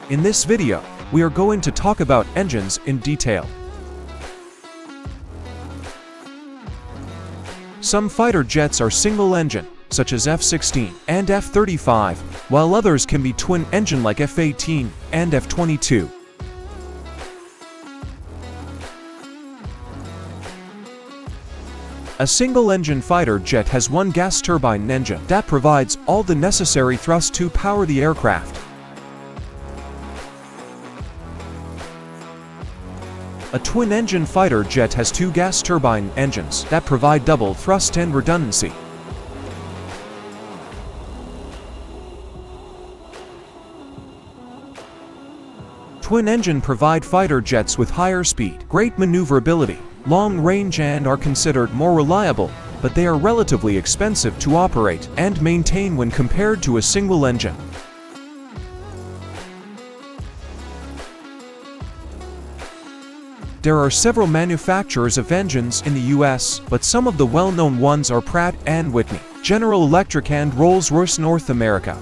In this video, we are going to talk about engines in detail. Some fighter jets are single-engine, such as F-16 and F-35, while others can be twin-engine like F-18 and F-22. A single-engine fighter jet has one gas turbine engine that provides all the necessary thrust to power the aircraft. A twin-engine fighter jet has two gas turbine engines that provide double thrust and redundancy. Twin-engine provide fighter jets with higher speed, great maneuverability, long range, and are considered more reliable, but they are relatively expensive to operate and maintain when compared to a single engine. There are several manufacturers of engines in the US, but some of the well-known ones are Pratt & Whitney, General Electric, and Rolls-Royce North America.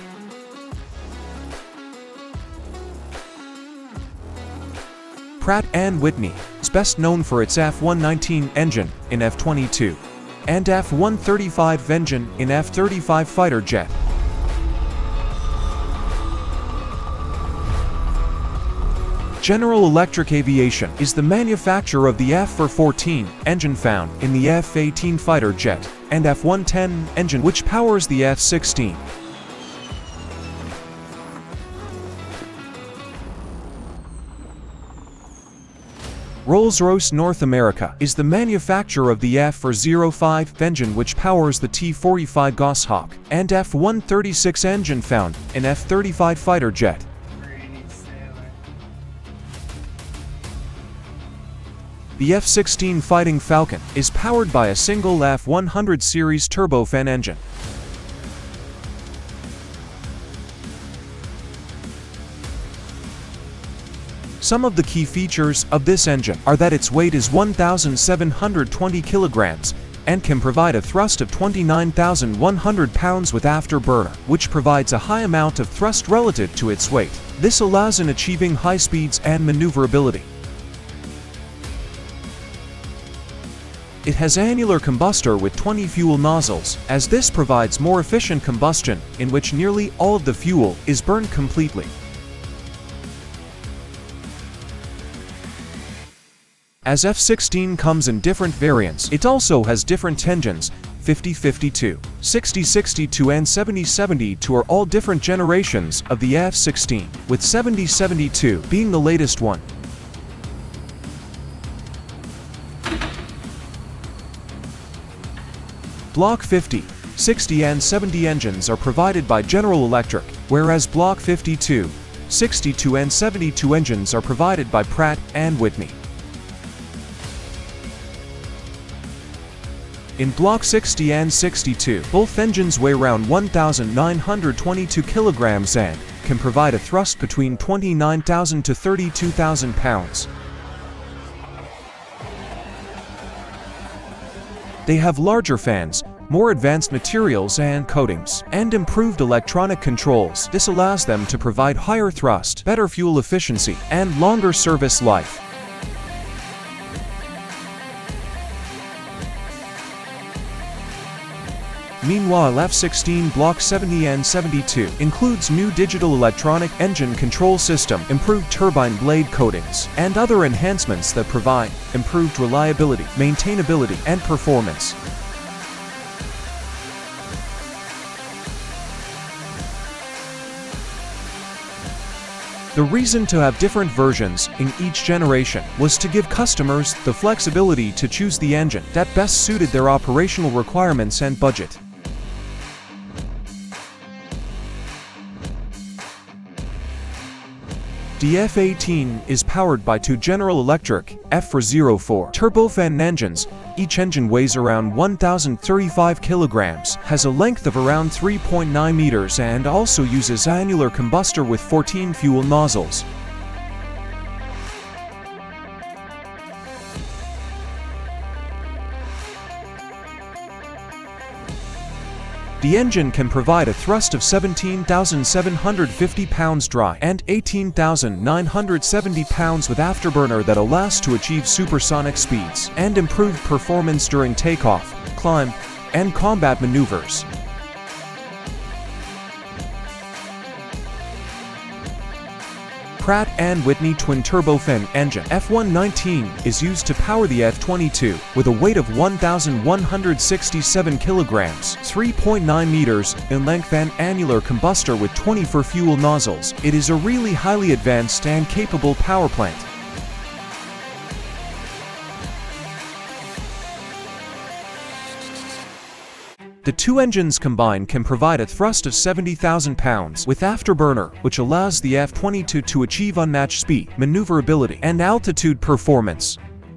Pratt & Whitney is best known for its F-119 engine in F-22 and F-135 engine in F-35 fighter jet. General Electric Aviation is the manufacturer of the F-14 engine found in the F-18 fighter jet and F-110 engine which powers the F-16. Rolls-Royce North America is the manufacturer of the F-405 engine which powers the T-45 Goshawk and F-136 engine found in F-35 fighter jet. The F-16 Fighting Falcon is powered by a single F-100 series turbofan engine. Some of the key features of this engine are that its weight is 1,720 kilograms and can provide a thrust of 29,100 pounds with afterburner, which provides a high amount of thrust relative to its weight. This allows in achieving high speeds and maneuverability. It has annular combustor with 20 fuel nozzles, as this provides more efficient combustion in which nearly all of the fuel is burned completely. As F-16 comes in different variants, it also has different engines. 50-52, 60-62 and 70-72 are all different generations of the F-16, with 70-72 being the latest one. Block 50, 60 and 70 engines are provided by General Electric, whereas Block 52, 62 and 72 engines are provided by Pratt & Whitney. In Block 60 and 62, both engines weigh around 1,922 kilograms and can provide a thrust between 29,000 to 32,000 pounds. They have larger fans, more advanced materials and coatings, and improved electronic controls. This allows them to provide higher thrust, better fuel efficiency, and longer service life. Meanwhile, F-16 Block 70 and 72 includes new digital electronic engine control system, improved turbine blade coatings, and other enhancements that provide improved reliability, maintainability, and performance. The reason to have different versions in each generation was to give customers the flexibility to choose the engine that best suited their operational requirements and budget. The F-18 is powered by two General Electric F-404 turbofan engines. Each engine weighs around 1,035 kilograms, has a length of around 3.9 meters, and also uses annular combustor with 14 fuel nozzles. The engine can provide a thrust of 17,750 pounds dry and 18,970 pounds with afterburner that allows to achieve supersonic speeds and improved performance during takeoff, climb, and combat maneuvers. Pratt & Whitney twin-turbofan engine F119 is used to power the F-22 with a weight of 1,167 kilograms, 3.9 meters in length and annular combustor with 24 fuel nozzles. It is a really highly advanced and capable power plant. The two engines combined can provide a thrust of 70,000 pounds with afterburner, which allows the F-22 to achieve unmatched speed, maneuverability, and altitude performance.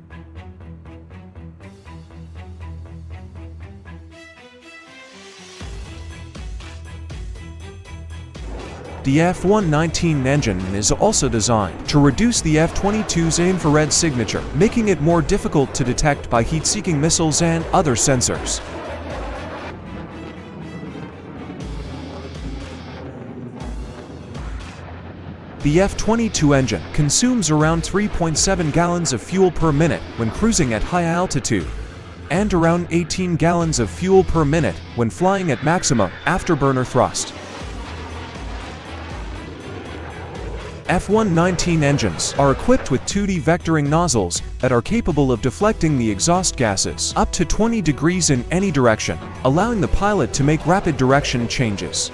The F-119 engine is also designed to reduce the F-22's infrared signature, making it more difficult to detect by heat-seeking missiles and other sensors. The F-22 engine consumes around 3.7 gallons of fuel per minute when cruising at high altitude, and around 18 gallons of fuel per minute when flying at maximum afterburner thrust. F-119 engines are equipped with 2D vectoring nozzles that are capable of deflecting the exhaust gases up to 20 degrees in any direction, allowing the pilot to make rapid direction changes.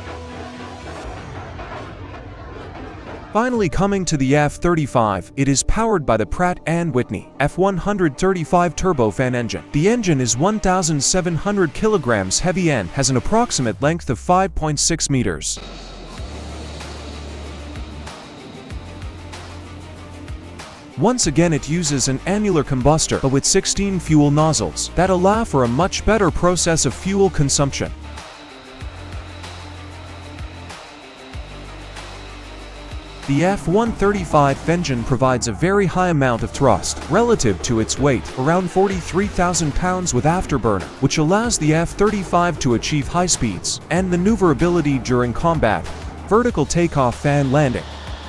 Finally, coming to the F-35, it is powered by the Pratt & Whitney F135 turbofan engine. The engine is 1,700 kilograms heavy and has an approximate length of 5.6 meters. Once again, it uses an annular combustor but with 16 fuel nozzles that allow for a much better process of fuel consumption. The F-135 engine provides a very high amount of thrust relative to its weight, around 43,000 pounds with afterburner, which allows the F-35 to achieve high speeds and maneuverability during combat, vertical takeoff and landing.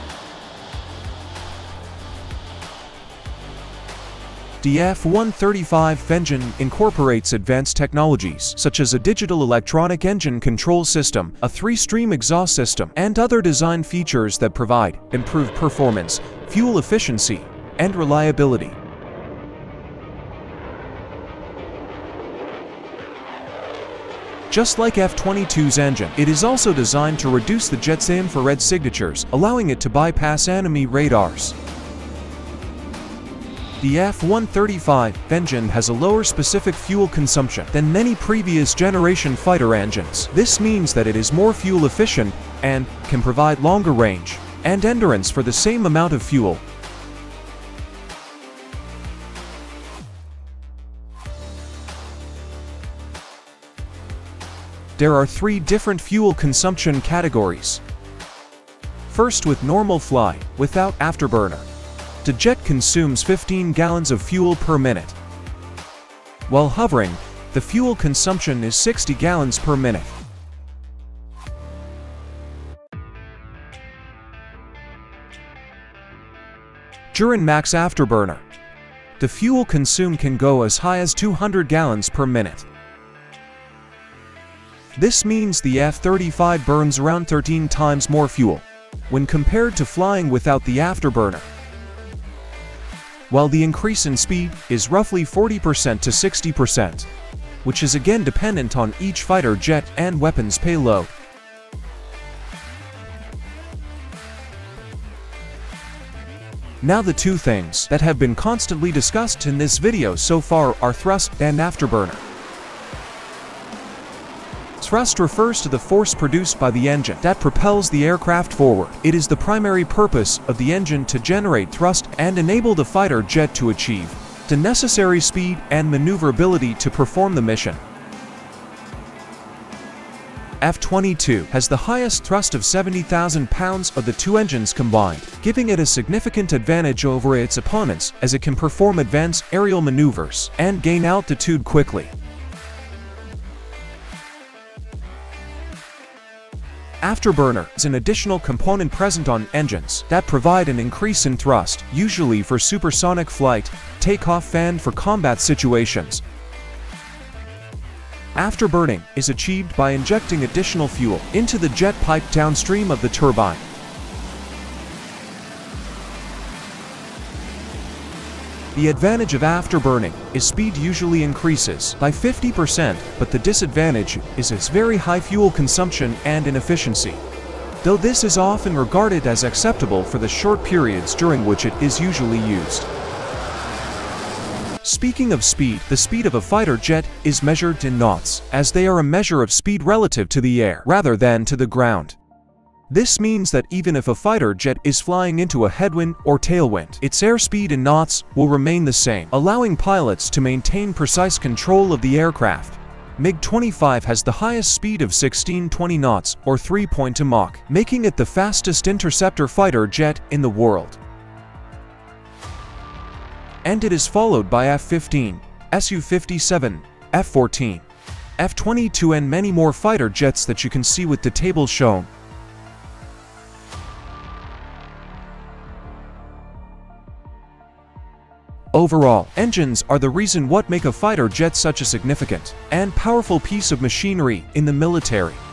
The F-135 engine incorporates advanced technologies such as a digital electronic engine control system, a 3-stream exhaust system, and other design features that provide improved performance, fuel efficiency, and reliability. Just like F-22's engine, it is also designed to reduce the jet's infrared signatures, allowing it to bypass enemy radars. The F-135 engine has a lower specific fuel consumption than many previous generation fighter engines. This means that it is more fuel efficient and can provide longer range and endurance for the same amount of fuel. There are 3 different fuel consumption categories. First, with normal fly, without afterburner. The jet consumes 15 gallons of fuel per minute. While hovering, the fuel consumption is 60 gallons per minute. During max afterburner, the fuel consumed can go as high as 200 gallons per minute. This means the F-35 burns around 13 times more fuel when compared to flying without the afterburner. While the increase in speed is roughly 40% to 60%, which is again dependent on each fighter jet and weapons payload. Now, the 2 things that have been constantly discussed in this video so far are thrust and afterburner. Thrust refers to the force produced by the engine that propels the aircraft forward. It is the primary purpose of the engine to generate thrust and enable the fighter jet to achieve the necessary speed and maneuverability to perform the mission. F-22 has the highest thrust of 70,000 pounds of the 2 engines combined, giving it a significant advantage over its opponents as it can perform advanced aerial maneuvers and gain altitude quickly. Afterburner is an additional component present on engines that provide an increase in thrust, usually for supersonic flight, takeoff fan for combat situations. Afterburning is achieved by injecting additional fuel into the jet pipe downstream of the turbine. The advantage of afterburning is speed usually increases by 50%, but the disadvantage is its very high fuel consumption and inefficiency, though this is often regarded as acceptable for the short periods during which it is usually used. Speaking of speed, the speed of a fighter jet is measured in knots, as they are a measure of speed relative to the air rather than to the ground. This means that even if a fighter jet is flying into a headwind or tailwind, its airspeed in knots will remain the same, allowing pilots to maintain precise control of the aircraft. MiG-25 has the highest speed of 1620 knots or 3.2 Mach, making it the fastest interceptor fighter jet in the world. And it is followed by F-15, Su-57, F-14, F-22 and many more fighter jets that you can see with the table shown. Overall, engines are the reason what make a fighter jet such a significant and powerful piece of machinery in the military.